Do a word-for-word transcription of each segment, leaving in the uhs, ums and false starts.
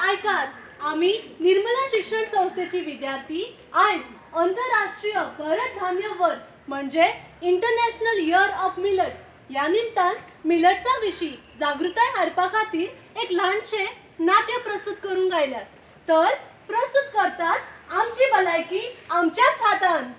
ऐकात, आम्ही निर्मला शिक्षण संस्थेची विद्यार्थी आज आंतरराष्ट्रीय भरड धान्य वर्ष म्हणजे इंटरनॅशनल इयर ऑफ मिलेट्स या निमतान मिलेट्सा विशीं जागृताय हाडपा खातीर एक ल्हानशें नाट्य प्रस्तुत करून गायल्यात. तर प्रस्तुत करतात आमची भलायकी आमच्याच हातान.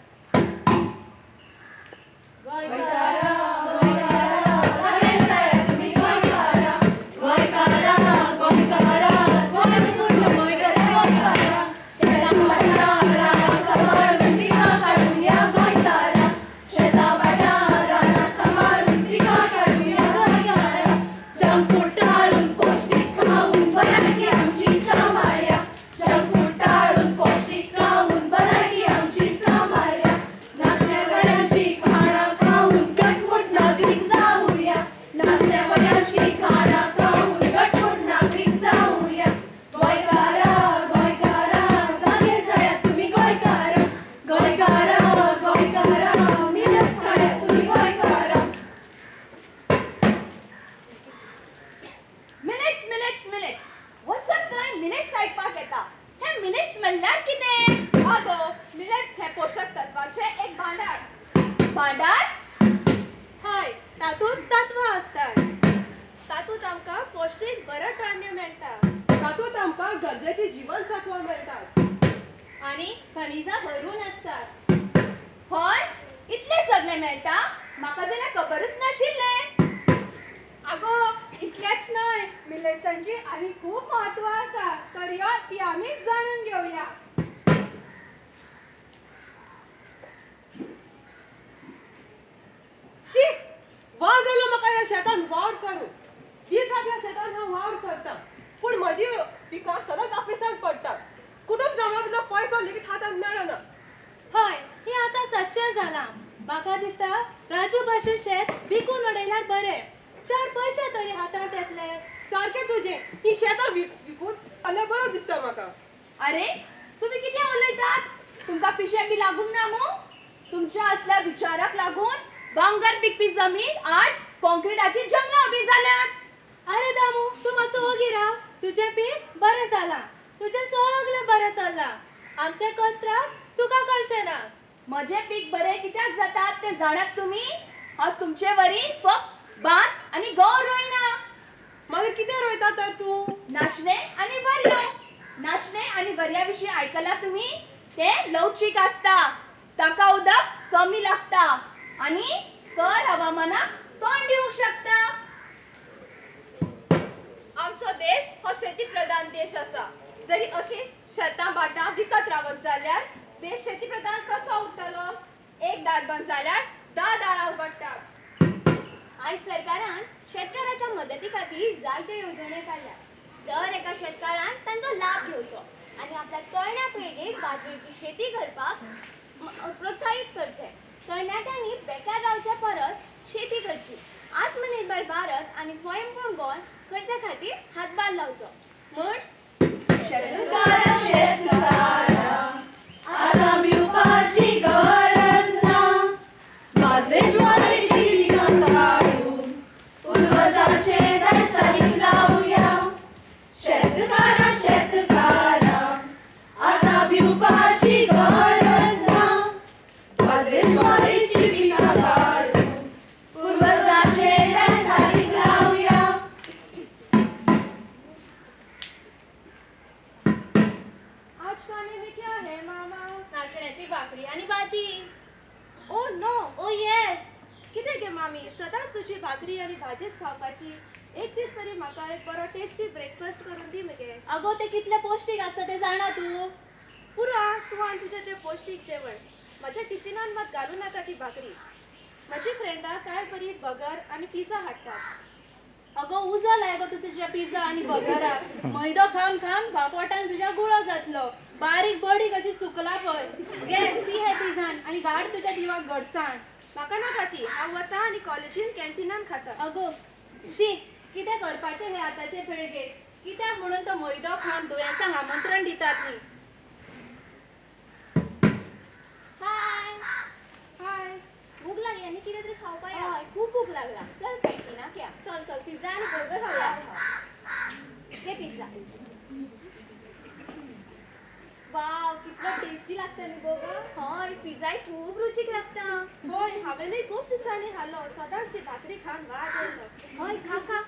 चल पिझ्झा आणि बर्गर खाऊया. घे पिझ्झा. वाव, कितलो टेस्टी लागता न्ही गो. हय, पिझ्झाय खूब रुचीक लागता. होय, हांवेनय खूब दिसांनी खाल्लो. सदांच ती भाकरी खावन वाज येयलो. हय, खा खा.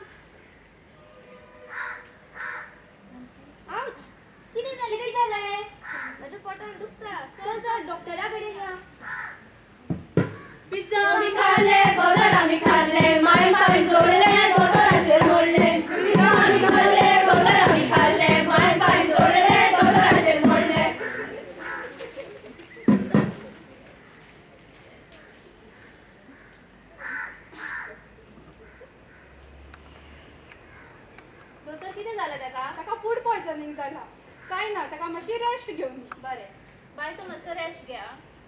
आउच, कितें जालें कितें जालें? म्हज्या पोटान दुखता. चल चल डॉक्टरा कडेन या. पिझ्झा आम्ही खाल्ले, बर्गर आम्ही खाल्ले, माय पाय जोडले, दोतोराचेर मोडले. पिझ्झा आम्ही खाल्ले, बर्गर आम्ही खाल्ले, माय पाय जोडले, दोतोराचेर मोडले. दोतोर कितें जालें ताका? ताका फूड पॉयझनिंग जाला. काय ना, ताका मातशी रेस्ट घेवन. बरें, बाय तूं मातसो रेस्ट घे.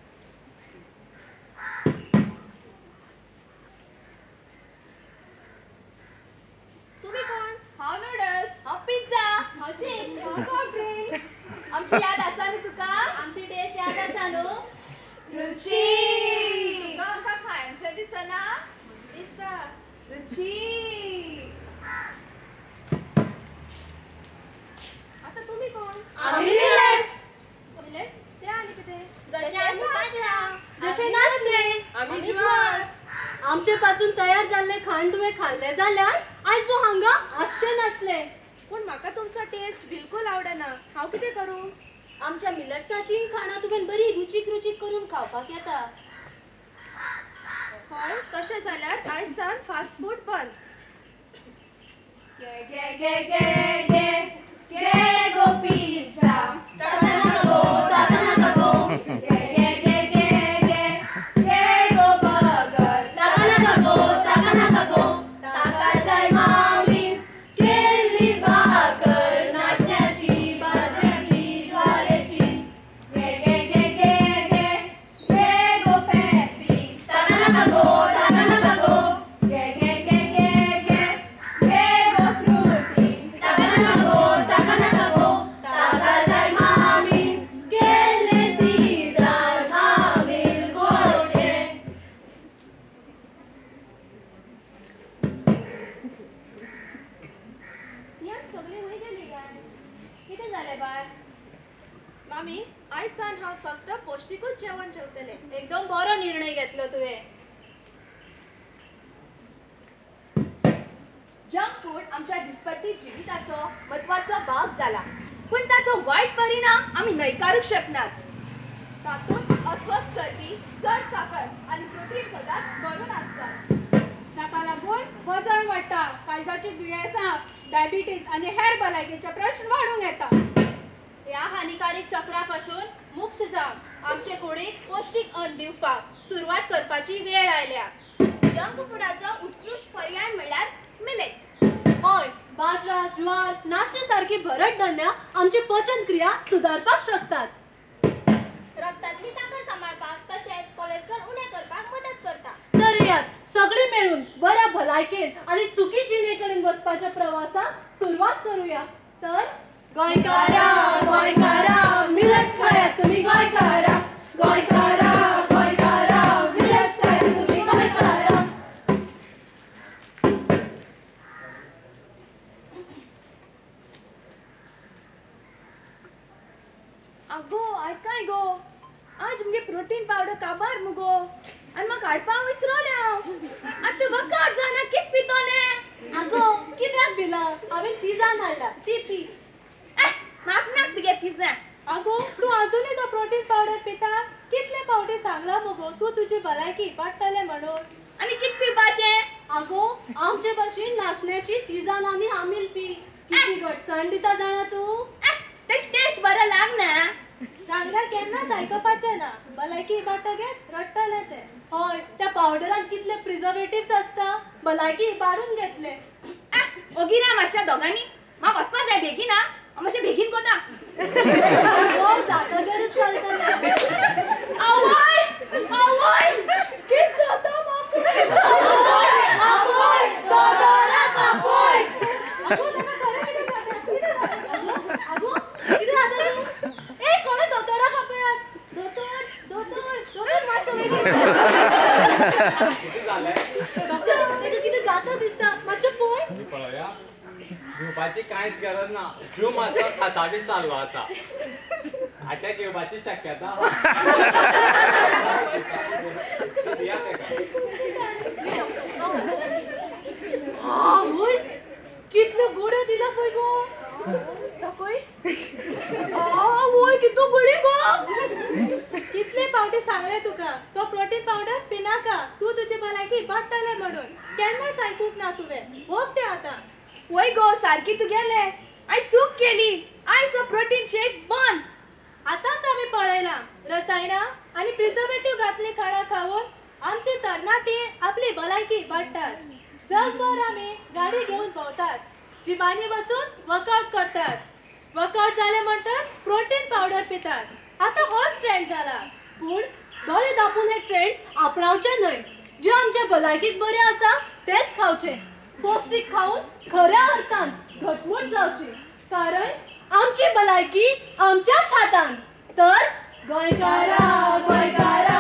तुम्ही कोण? हांव नूडल्स. हांव पिझ्झा. हांव चिप्स. हांव सॉफ्ट ड्रिंक. आमची याद आसा न्ही तुका? आमची टेस्ट याद आसा न्हू? रुची. तुका आमकां खायनशें दिसना? दिसता. रुची. आता तुम्ही कोण? आम्ही मिलेट्स. मिलेट्स? ते आनी कितें? जशें आमी बाजरां. जशे नाचले. आमी ज्वार. आमचे पासून तयार जाल्ले खाण तुवें खाल्ले जाल्यार आयज तूं हांगा आसचें नासलें. पूण म्हाका तुमचो टेस्ट बिलकुल आवडना. हांव कितें करूं? आमच्या मिलेट्साची खाणां तुवें बरी रुचीक रुचीक करून खावपाक येता. हय, तशें जाल्यार आयज सावन फास्ट फूड बंद. गे गे गे गे गे गे गो पिझ्झा. ताका नाका गो, ताका नाका गो. गे गे गे गे गे गे गो बर्गर. ताका नाका गो, ताका नाका गो. ताका जाय माऊलीन केल्ली भाकर, नाचण्याची, बाजऱ्याची, ज्वारीची. गे गे गे गे गे गे गो पेप्सी. ताका नाका गो, ताका नाका गो. गे गे गे गे गे गे गो फ्रुटी. ताका नाका गो, ताका नाका गो. ताका जाय मामीन केल्ले तिजान आमील गोडशें. यान सगळी वय गेली काय? कितें जालें बाय? मामी, आयज सावन हांव फक्त पौष्टिकूच जेवण जेवतलें. एकदम बरो निर्णय घेतलो तुवें. जंक फूड आमच्या दिसपट्टी जिविताचो म्हत्वाचो भाग जाला. पूण ताचो वायट परिणाम आमी न्हयकारूंक शकनात. तातूंत अस्वस्थ चरबी, चड साकर आनी कृत्रीम पदार्थ भरून आसतात. ताका लागून वजन वाडटा, काळजाची दुयेंसां, डायबिटीज आनी हेर भलायकेचे प्रश्न वाडूंक येता. ह्या हानिकारक चक्रापासून मुक्त जावन आमचे कुडीक पौष्टिक अन्न दिवपाक सुरवात करपाची वेळ आयल्या. जंक फूडाचो उत्कृश्ट पर्याय म्हणल्यार मिलेट्स. हय, बाजरा, ज्वार, नाचणे सारखी भरड धान्यां आमची पचन क्रिया सुदारपाक शकतात. रक्तांतली साखर सांबाळपाक तशेंच कोलेस्ट्रॉल उणें करपाक मदत करता. तर यात सगळी मेळून बऱ्या भलायकेन आनी सुखी जिणेकडेन वचपाच्या प्रवासाक सुरवात करूया. तर गोंयकारा गोंयकारा मिलेट्स खायात तुमी गोंयकारा. गोंयकारा गोंयकारा मिलेट्स खायात तुमी गोंयकारा. आगो आयकाय गो, आज मुगे प्रोटीन पावडर काबार मुगो आनी म्हाका हाडपाक विसरलें हांव. आतां वकाड जाना कित पितोलें. आगो कित्याक भिला? हांवें तिजान हाडला, ती पी. एह, म्हाका नाक तुगे तिजां. आगो, तूं अजूनय तो प्रोटीन पावडर पिता? कितले फावटी सांगला मुगो तूं तुजी भलायकी इबाडटलें म्हणून. आनी कित पिवपाचें? आगो आमचे भाशेन नाचण्याची तिजान आनी आमील पी. किती घटसाण दिता जाणा तूं? एह, तेच टेस्ट बरो लागना. सांगल्यार केन्नाच आयकपाचें ना. भलायकी इबाडटगेर रडटलें तें. हय, त्या पावडरांत कितले प्रिझर्वेटिव्स आसता. भलायकी इबाडून घेतले. एह, ओगिरा मातशा दोगांनी. म्हाका वचपा जाय बेगीन हा. हांव मातशें बेगीन कोता. आगो जातगीरच चलतलें. आवय आवय कित जाता म्हाका. आपोय, आपोय, दोतोराक आपोय. आगो, ताका खरें कितें जाता? कितें जाता? आगो, आगो, कितें जाता तूं? ए, कोणे दोतोराक आपयात. दोतोर, दोतोर, दोतोर मातसो बेगीन. डॉक्टर, तेका कितें जाता दिसता. मातशें पळय. भिवपाची कांयच गरज ना. ज्यो मातसो खासाबी चालू आसा. अटॅक येवपाची शक्यता आवय कितल्यो गोड्यो दिला पळय गो. दाखय. आवय कितलो बळी गो. कितले फावटी सांगले तुका तो प्रोटीन पावडर पिनाका तू तुजी भलायकी इबाडटले म्हणून. केन्नाच आयकूंक ना तुवें. भोग तें आतां. वय गो सारकी तुगेले. आय चूक केली. आयज हो प्रोटीन शेक बंद. आतांच आमी पळयलां रसायनां आनी प्रिझर्वेटिव्ह घातली खाणां खावून आमची तरणाटी आपली भलायकी इबाडटात. जगभर आमी गाडी घेवन भोंवतात. जिमांनी वचून वर्कआउट करतात. वर्कआउट जाले म्हणटच प्रोटीन पावडर पितात. आतां होच ट्रेंड जाला. पूण दोळे दापून हे ट्रेंड्स आपणावचे न्हय. जे आमच्या भलायकीक बरे आसा तेच खावचे. पौष्टिक खाऊन खऱ्या अर्थान घटमूट जावची. कारण आमची भलायकी आमच्याच हातान. तर गोंयकारा गोंयकारा